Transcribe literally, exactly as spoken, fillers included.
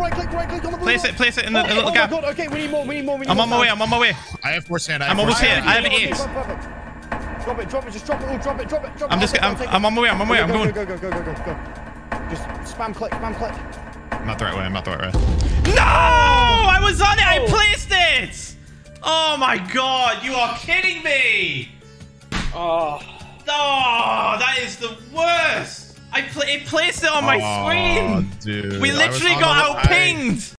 right click, right click on the blue. Place it, place it in the, oh, the little oh gap. my God, okay, we need more, we need more, we need I'm more. on my way, I'm on my way. I have four sand. I have I'm four almost sand. here. I have okay, eight. perfect. Drop it, drop it, just drop it, all, drop it, drop it, drop it. I'm just, I'm, I'm on my way, I'm on my way, I'm go, going. Go, go, go, go, go, go. Just spam click, spam click. I'm not the right way, I'm not the right way. No! I was on it, I placed it! Oh my God, you are kidding me! Oh. Oh, that is the worst! I pl it placed it on my oh, screen! Dude, we literally got out pinged!